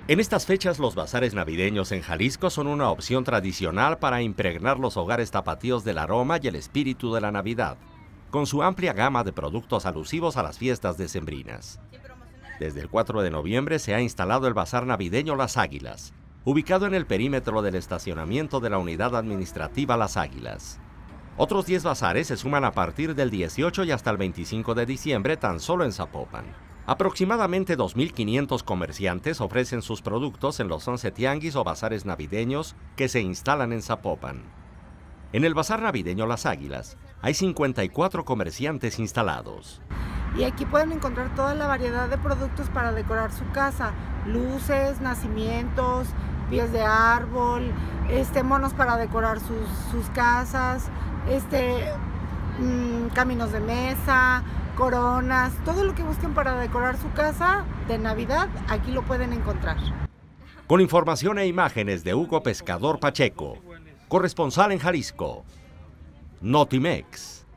En estas fechas, los bazares navideños en Jalisco son una opción tradicional para impregnar los hogares tapatíos del aroma y el espíritu de la Navidad, con su amplia gama de productos alusivos a las fiestas decembrinas. Desde el 4 de noviembre se ha instalado el bazar navideño Las Águilas, ubicado en el perímetro del estacionamiento de la unidad administrativa Las Águilas. Otros 10 bazares se suman a partir del 18 y hasta el 25 de diciembre tan solo en Zapopan. Aproximadamente 2.500 comerciantes ofrecen sus productos en los 11 tianguis o bazares navideños que se instalan en Zapopan. En el bazar navideño Las Águilas hay 54 comerciantes instalados. Y aquí pueden encontrar toda la variedad de productos para decorar su casa: luces, nacimientos, pies de árbol, monos para decorar sus casas, caminos de mesa, coronas, todo lo que busquen para decorar su casa de Navidad, aquí lo pueden encontrar. Con información e imágenes de Hugo Pescador Pacheco, corresponsal en Jalisco, Notimex.